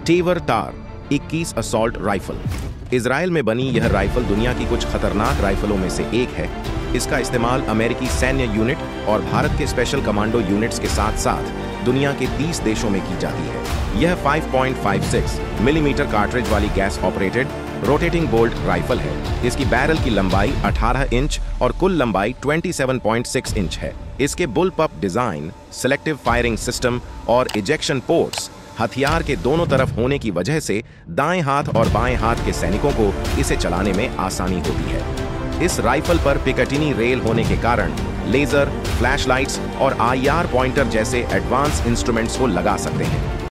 टेवर TAR 21 assault rifle. Israel में बनी यह राइफल दुनिया की कुछ खतरनाक राइफलों में से एक है। इसका इस्तेमाल अमेरिकी सैन्य यूनिट और भारत के स्पेशल कमांडो यूनिट्स के साथ साथ दुनिया के 30 देशों में की जाती है। यह 5.56 मिलीमीटर कार्ट्रिज वाली gas operated rotating bolt rifle है। इसकी बैरल की लंबाई 18 इंच और कुल लंबाई 27.6 इंच है। इसके bullpup design, selective firing system और इजेक्शन पोर्ट्स हथियार के दोनों तरफ होने की वजह से दाएं हाथ और बाएं हाथ के सैनिकों को इसे चलाने में आसानी होती है। इस राइफल पर पिकेटिनी रेल होने के कारण लेजर, फ्लैशलाइट्स और आईआर पॉइंटर जैसे एडवांस इंस्ट्रूमेंट्स को लगा सकते हैं।